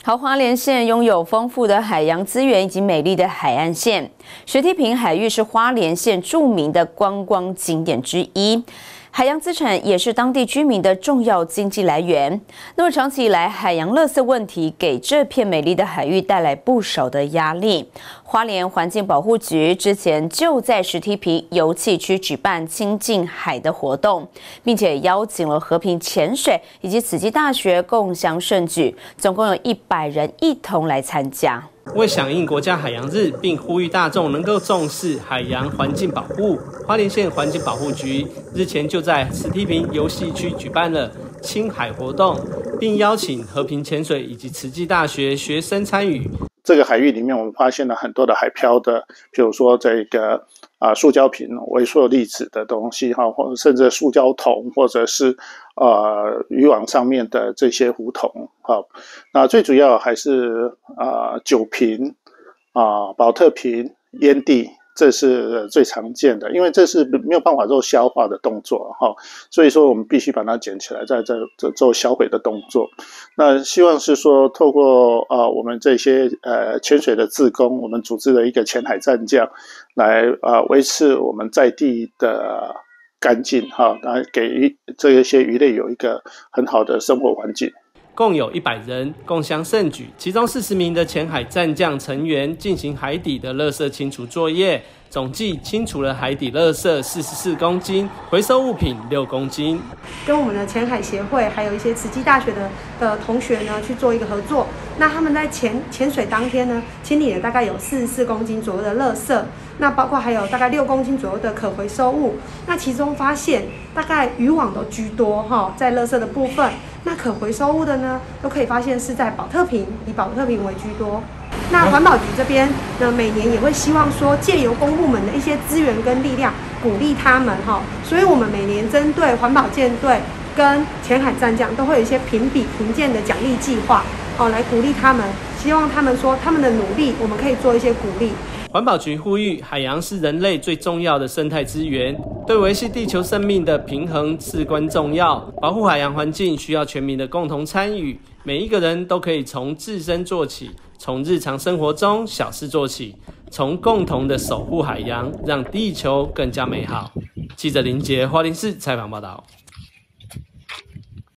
好，花莲县拥有丰富的海洋资源以及美丽的海岸线，石梯坪海域是花莲县著名的观光景点之一。海洋资产也是当地居民的重要经济来源。那么长期以来，海洋垃圾问题给这片美丽的海域带来不少的压力。花莲环境保护局之前就在石梯坪游憩区举办亲近海的活动，并且邀请了和平潜水以及慈济大学共襄盛举，总共有100人一同来参加。 为响应国家海洋日，并呼吁大众能够重视海洋环境保护，花莲县环境保护局日前就在石梯坪游戏区举办了亲海活动，并邀请和平潜水以及慈济大学学生参与。 这个海域里面，我们发现了很多的海漂的，比如说这个塑胶瓶、微塑粒子的东西哈，或者甚至塑胶桶，或者是渔网上面的这些浮筒哈。那最主要还是酒瓶保特瓶、烟蒂。这是最常见的，因为这是没有办法做消化的动作哈，所以说我们必须把它捡起来，在这做销毁的动作。那希望是说，透过我们这些潜水的志工，我们组织了一个潜海战将，来维持我们在地的干净哈，来给这些鱼类有一个很好的生活环境。 共有100人共襄盛举，其中40名的潜海战将成员进行海底的垃圾清除作业，总计清除了海底垃圾44公斤，回收物品6公斤。 跟我们的潜海协会还有一些慈济大学的同学呢去做一个合作，那他们在潜水当天呢，清理了大概有44公斤左右的垃圾，那包括还有大概6公斤左右的可回收物。那其中发现大概渔网都居多哈，在垃圾的部分。那可回收物的呢，都可以发现是在保特瓶，以保特瓶为居多。那环保局这边呢，每年也会希望说，借由公部门的一些资源跟力量，鼓励他们哈。所以我们每年针对环保舰队跟潜海战将，都会有一些评鉴的奖励计划哦，来鼓励他们，希望他们说他们的努力，我们可以做一些鼓励。 环保局呼吁，海洋是人类最重要的生态资源，对维系地球生命的平衡至关重要。保护海洋环境需要全民的共同参与，每一个人都可以从自身做起，从日常生活中小事做起，从共同的守护海洋，让地球更加美好。记者林杰花莲市采访报道。